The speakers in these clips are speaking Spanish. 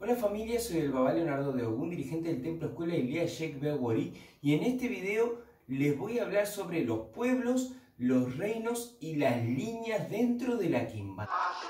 Hola familia, soy el Baba Leonardo de Ogún, dirigente del Templo Escuela Ilia Sheikh Bewori, y en este video les voy a hablar sobre los pueblos, los reinos y las líneas dentro de la Quimbanda.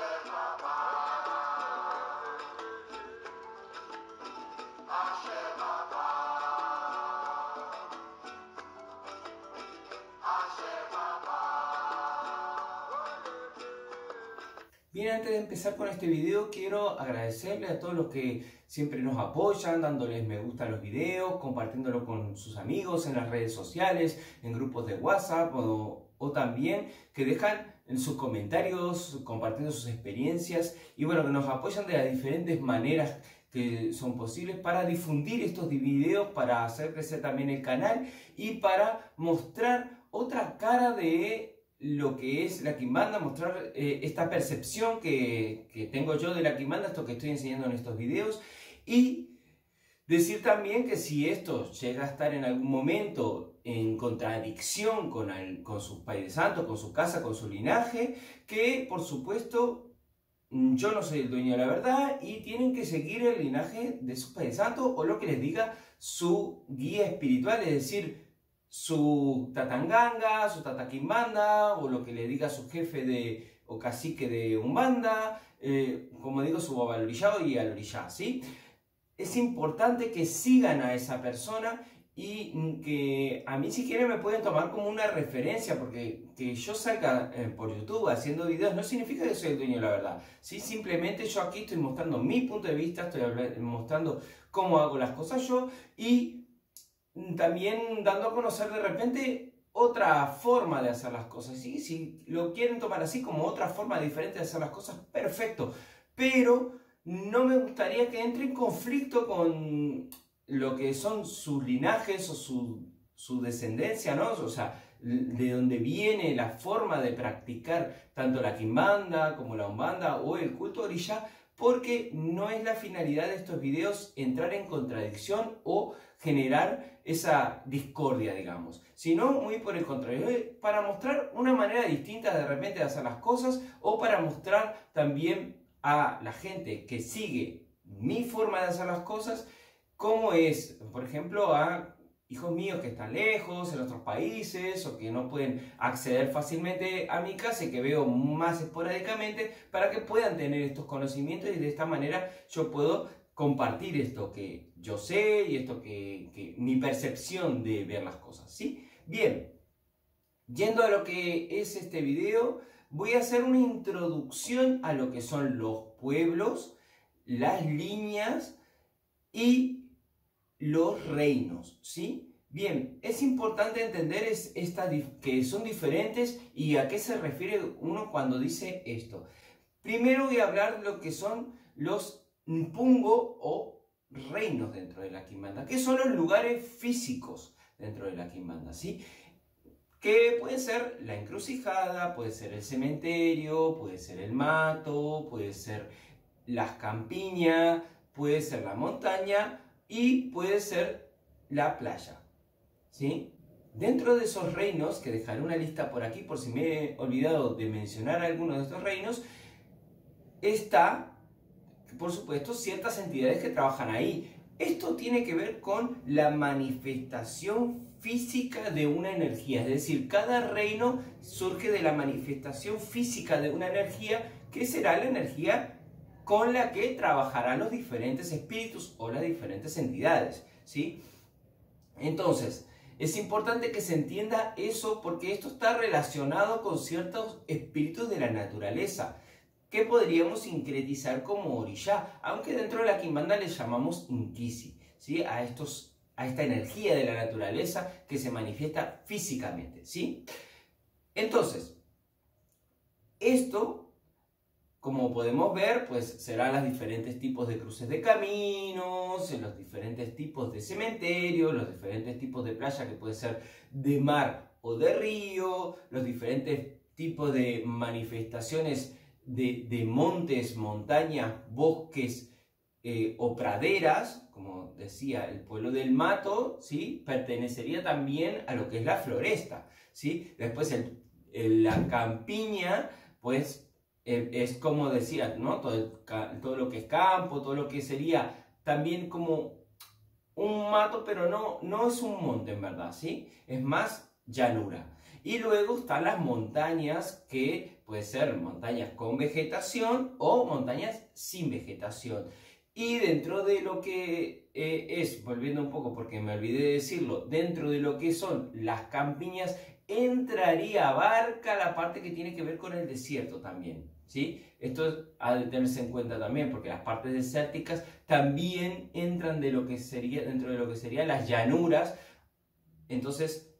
Bien, antes de empezar con este video quiero agradecerle a todos los que siempre nos apoyan, dándoles me gusta a los videos, compartiéndolo con sus amigos en las redes sociales, en grupos de WhatsApp o también que dejan en sus comentarios compartiendo sus experiencias y bueno, que nos apoyan de las diferentes maneras que son posibles para difundir estos videos, para hacer crecer también el canal y para mostrar otra cara de lo que es la Quimbanda, mostrar esta percepción que tengo yo de la Quimbanda, esto que estoy enseñando en estos videos, y decir también que si esto llega a estar en algún momento en contradicción con sus padres santos, con su casa, con su linaje, que por supuesto yo no soy el dueño de la verdad y tienen que seguir el linaje de sus padres santos o lo que les diga su guía espiritual, es decir, su tatanganga, su tataquimbanda, o lo que le diga su jefe o cacique de Umbanda, como digo, su babalorillado y alorillá, ¿sí? Es importante que sigan a esa persona y que a mí si quieren me pueden tomar como una referencia, porque que yo salga por YouTube haciendo videos no significa que soy el dueño de la verdad, ¿sí? Simplemente yo aquí estoy mostrando mi punto de vista, estoy mostrando cómo hago las cosas yo y también dando a conocer de repente otra forma de hacer las cosas, ¿sí? Si lo quieren tomar así como otra forma diferente de hacer las cosas, perfecto, pero no me gustaría que entre en conflicto con lo que son sus linajes o su descendencia, ¿no? O sea, de donde viene la forma de practicar tanto la Quimbanda como la Umbanda o el culto orillá, porque no es la finalidad de estos videos entrar en contradicción o generar esa discordia, digamos, sino muy por el contrario, para mostrar una manera distinta de repente de hacer las cosas o para mostrar también a la gente que sigue mi forma de hacer las cosas, cómo es, por ejemplo, a hijos míos que están lejos, en otros países, o que no pueden acceder fácilmente a mi casa y que veo más esporádicamente, para que puedan tener estos conocimientos y de esta manera yo puedo compartir esto que yo sé y esto que mi percepción de ver las cosas, ¿sí? Bien, yendo a lo que es este video, voy a hacer una introducción a lo que son los pueblos, las líneas y los reinos, ¿sí? Bien, es importante entender que son diferentes y a qué se refiere uno cuando dice esto. Primero voy a hablar de lo que son los Npungo o reinos dentro de la Quimbanda, que son los lugares físicos dentro de la Quimbanda, ¿sí? Que puede ser la encrucijada, puede ser el cementerio, puede ser el mato, puede ser las campiñas, puede ser la montaña y puede ser la playa, ¿sí? Dentro de esos reinos, que dejaré una lista por aquí por si me he olvidado de mencionar alguno de estos reinos, está, por supuesto, ciertas entidades que trabajan ahí. Esto tiene que ver con la manifestación física de una energía, es decir, cada reino surge de la manifestación física de una energía que será la energía con la que trabajarán los diferentes espíritus o las diferentes entidades, ¿sí? Entonces, es importante que se entienda eso porque esto está relacionado con ciertos espíritus de la naturaleza que podríamos sincretizar como orillá, aunque dentro de la Quimbanda les llamamos Inkisi, ¿sí? A esta energía de la naturaleza que se manifiesta físicamente, ¿sí? Entonces, esto, como podemos ver, pues serán los diferentes tipos de cruces de caminos, los diferentes tipos de cementerios, los diferentes tipos de playa que puede ser de mar o de río, los diferentes tipos de manifestaciones de montes, montañas, bosques o praderas, como decía, el pueblo del Mato, ¿sí? Pertenecería también a lo que es la floresta, ¿sí? Después la campiña, pues es como decía, ¿no? Todo lo que es campo, todo lo que sería también como un mato, pero no es un monte en verdad, ¿sí? Es más llanura. Y luego están las montañas, que puede ser montañas con vegetación o montañas sin vegetación. Y dentro de lo que volviendo un poco porque me olvidé de decirlo, dentro de lo que son las campiñas, abarca la parte que tiene que ver con el desierto también, ¿sí? Esto ha de tenerse en cuenta también, porque las partes desérticas también entran dentro de lo que serían las llanuras. Entonces,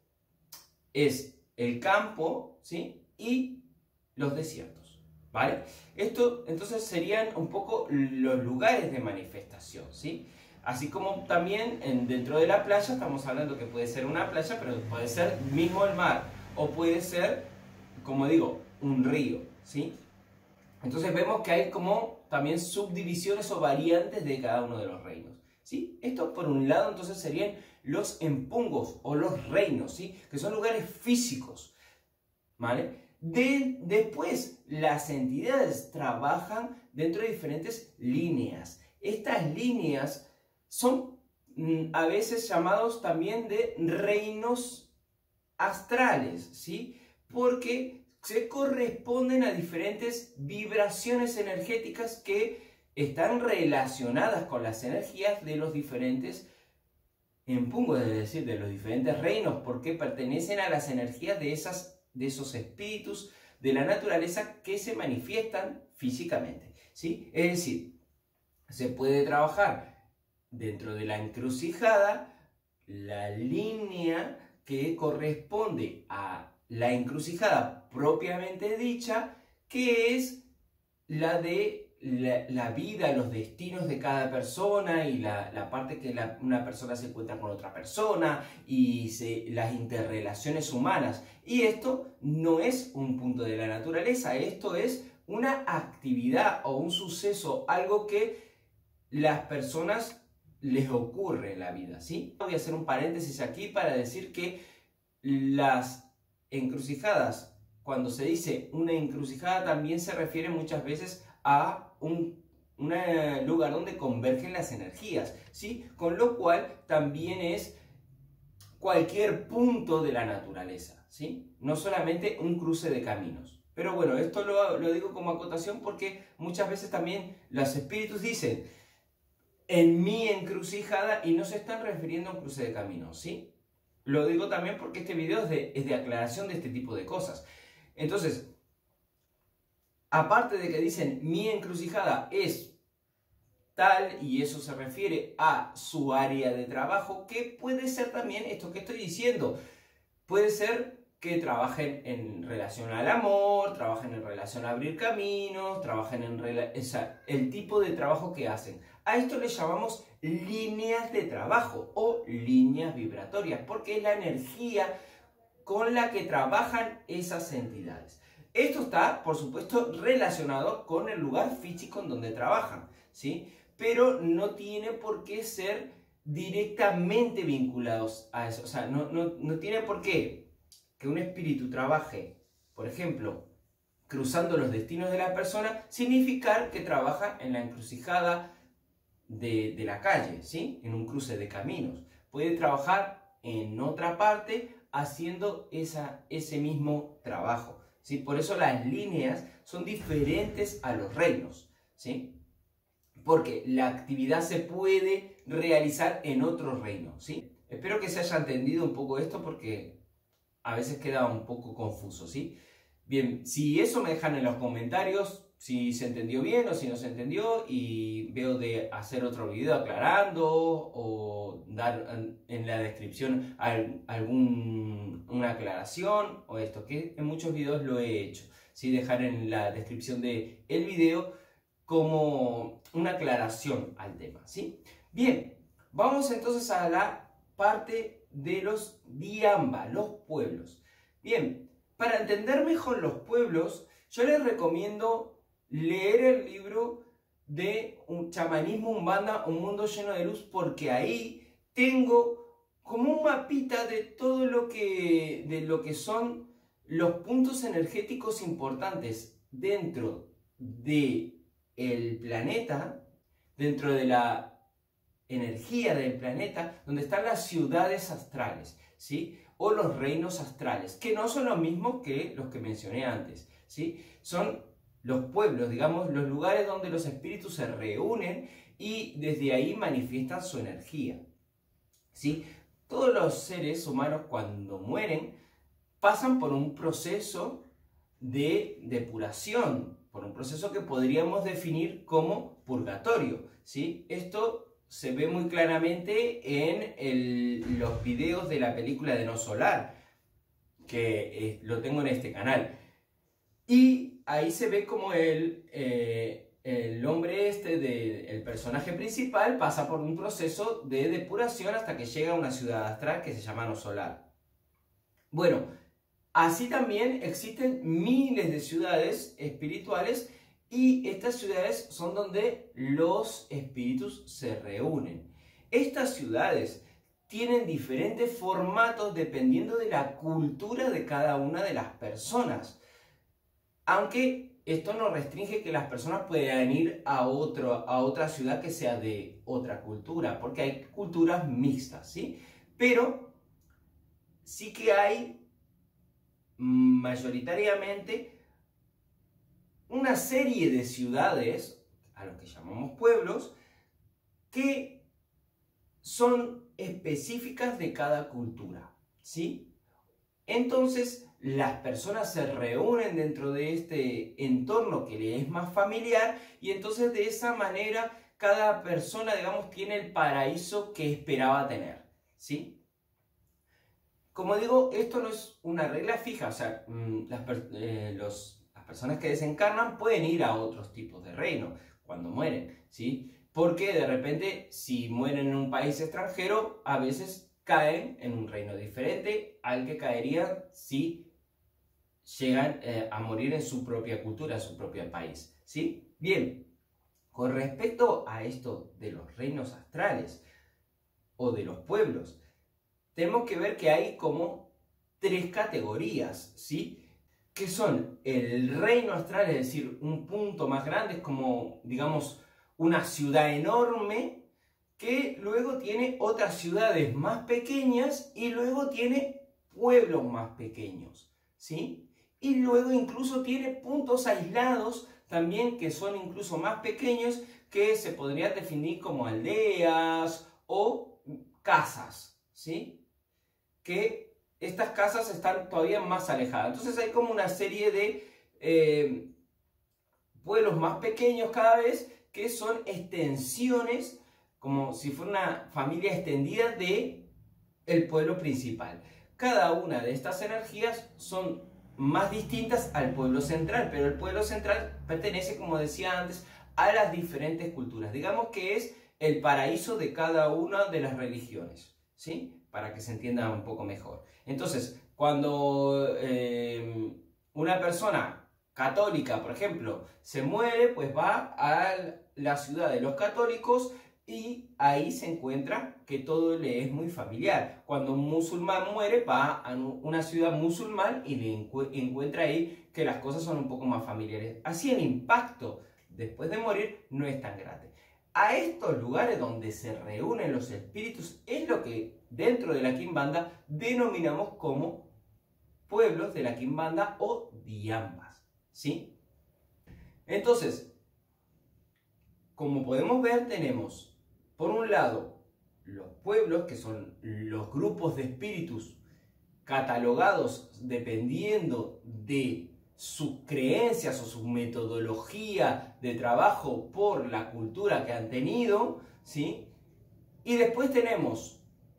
es el campo, ¿sí? Y los desiertos, ¿vale? Esto entonces serían un poco los lugares de manifestación, ¿sí? Así como también dentro de la playa estamos hablando que puede ser una playa, pero puede ser mismo el mar, o puede ser, como digo, un río, ¿sí? Entonces vemos que hay como también subdivisiones o variantes de cada uno de los reinos, ¿sí? Esto por un lado entonces serían los empungos o los reinos, ¿sí? Que son lugares físicos, ¿vale? Después, las entidades trabajan dentro de diferentes líneas. Estas líneas son a veces llamados también de reinos astrales, ¿sí? Porque se corresponden a diferentes vibraciones energéticas que están relacionadas con las energías de los diferentes empungos, es decir, de los diferentes reinos, porque pertenecen a las energías de esos espíritus de la naturaleza que se manifiestan físicamente, ¿sí? Es decir, se puede trabajar dentro de la encrucijada la línea que corresponde a la encrucijada propiamente dicha, que es la de la vida, los destinos de cada persona y la parte que una persona se encuentra con otra persona y las interrelaciones humanas. Y esto no es un punto de la naturaleza, esto es una actividad o un suceso, algo que las personas les ocurre en la vida, ¿sí? Voy a hacer un paréntesis aquí para decir que las encrucijadas, cuando se dice una encrucijada, también se refiere muchas veces a un lugar donde convergen las energías, ¿sí? Con lo cual también es cualquier punto de la naturaleza, ¿sí? No solamente un cruce de caminos. Pero bueno, esto lo digo como acotación porque muchas veces también los espíritus dicen en mi encrucijada y no se están refiriendo a un cruce de caminos, ¿sí? Lo digo también porque este video es de aclaración de este tipo de cosas. Entonces, aparte de que dicen mi encrucijada es tal y eso se refiere a su área de trabajo, que puede ser también esto que estoy diciendo. Puede ser que trabajen en relación al amor, trabajen en relación a abrir caminos, trabajen el tipo de trabajo que hacen. A esto le llamamos líneas de trabajo o líneas vibratorias, porque es la energía con la que trabajan esas entidades. Esto está, por supuesto, relacionado con el lugar físico en donde trabajan, ¿sí? Pero no tiene por qué ser directamente vinculados a eso. O sea, no tiene por qué que un espíritu trabaje, por ejemplo, cruzando los destinos de la persona, significar que trabaja en la encrucijada de la calle, ¿sí? En un cruce de caminos. Puede trabajar en otra parte haciendo ese mismo trabajo, ¿sí? Por eso las líneas son diferentes a los reinos, ¿sí? Porque la actividad se puede realizar en otro reino, ¿sí? Espero que se haya entendido un poco esto porque a veces queda un poco confuso, ¿sí? Bien, si eso me dejan en los comentarios, si se entendió bien o si no se entendió, y veo de hacer otro video aclarando o dar en la descripción una aclaración o esto, que en muchos videos lo he hecho, ¿sí? Dejar en la descripción del video como una aclaración al tema, ¿sí? Bien, vamos entonces a la parte de los Diamba, los pueblos. Bien, para entender mejor los pueblos, yo les recomiendo leer el libro de un chamanismo umbanda, un mundo lleno de luz, porque ahí tengo como un mapita de todo lo que son los puntos energéticos importantes dentro del planeta, dentro de la energía del planeta, donde están las ciudades astrales, ¿sí? O los reinos astrales, que no son los mismos que los que mencioné antes, ¿sí? Son los pueblos, digamos, los lugares donde los espíritus se reúnen y desde ahí manifiestan su energía, ¿sí? Todos los seres humanos cuando mueren pasan por un proceso de depuración, por un proceso que podríamos definir como purgatorio, ¿sí? Esto se ve muy claramente en los videos de la película de No Solar, que lo tengo en este canal. Y ahí se ve como el hombre el personaje principal, pasa por un proceso de depuración hasta que llega a una ciudad astral que se llama No Solar. Bueno, así también existen miles de ciudades espirituales y estas ciudades son donde los espíritus se reúnen. Estas ciudades tienen diferentes formatos dependiendo de la cultura de cada una de las personas. Aunque esto no restringe que las personas puedan ir a otra ciudad que sea de otra cultura, porque hay culturas mixtas, ¿sí? Pero sí que hay mayoritariamente una serie de ciudades, a lo que llamamos pueblos, que son específicas de cada cultura, ¿sí? Entonces, las personas se reúnen dentro de este entorno que le es más familiar y entonces de esa manera cada persona, digamos, tiene el paraíso que esperaba tener, ¿sí? Como digo, esto no es una regla fija, o sea, las personas que desencarnan pueden ir a otros tipos de reino cuando mueren, ¿sí? Porque de repente, si mueren en un país extranjero, a veces caen en un reino diferente al que caerían si llegan a morir en su propia cultura, en su propio país, ¿sí? Bien, con respecto a esto de los reinos astrales o de los pueblos, tenemos que ver que hay como tres categorías, ¿sí? Que son el reino astral, es decir, un punto más grande, es como, digamos, una ciudad enorme, que luego tiene otras ciudades más pequeñas y luego tiene pueblos más pequeños, ¿sí? Y luego incluso tiene puntos aislados también que son incluso más pequeños, que se podrían definir como aldeas o casas, ¿sí? Que estas casas están todavía más alejadas. Entonces hay como una serie de pueblos más pequeños cada vez, que son extensiones, como si fuera una familia extendida de el pueblo principal. Cada una de estas energías son más distintas al pueblo central, pero el pueblo central pertenece, como decía antes, a las diferentes culturas. Digamos que es el paraíso de cada una de las religiones, ¿sí? Para que se entienda un poco mejor. Entonces, cuando una persona católica, por ejemplo, se muere, pues va a la ciudad de los católicos y ahí se encuentra que todo le es muy familiar. Cuando un musulmán muere, va a una ciudad musulmán y le encuentra ahí que las cosas son un poco más familiares. Así el impacto después de morir no es tan grande. A estos lugares donde se reúnen los espíritus es lo que dentro de la Quimbanda denominamos como pueblos de la Quimbanda o diambas, ¿sí? Entonces, como podemos ver, tenemos por un lado los pueblos, que son los grupos de espíritus catalogados dependiendo de sus creencias o su metodología de trabajo por la cultura que han tenido, ¿sí? Y después tenemos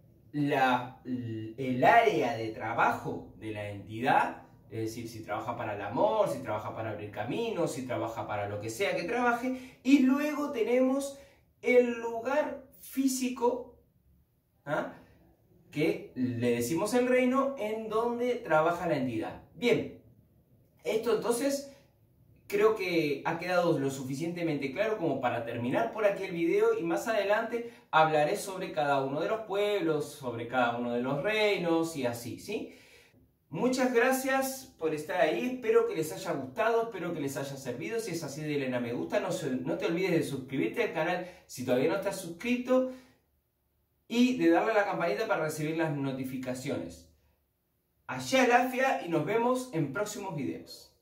el área de trabajo de la entidad, es decir, si trabaja para el amor, si trabaja para abrir caminos, si trabaja para lo que sea que trabaje, y luego tenemos el lugar físico, ¿ah?, que le decimos el reino, en donde trabaja la entidad. Bien, esto entonces creo que ha quedado lo suficientemente claro como para terminar por aquí el video, y más adelante hablaré sobre cada uno de los pueblos, sobre cada uno de los reinos y así, ¿sí? Muchas gracias por estar ahí, espero que les haya gustado, espero que les haya servido. Si es así, denle a me gusta, no te olvides de suscribirte al canal si todavía no estás suscrito y de darle a la campanita para recibir las notificaciones. Allá el Afia y nos vemos en próximos videos.